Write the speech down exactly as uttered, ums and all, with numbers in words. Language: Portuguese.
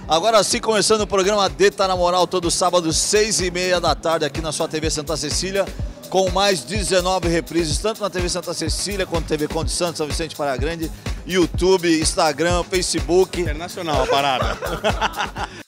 Agora sim, começando o programa D Tá Na Moral, todo sábado, seis e meia da tarde, aqui na sua T V Santa Cecília, com mais dezenove reprises, tanto na T V Santa Cecília, quanto T V Conde Santos, São Vicente Paragrande, YouTube, Instagram, Facebook. Internacional a parada.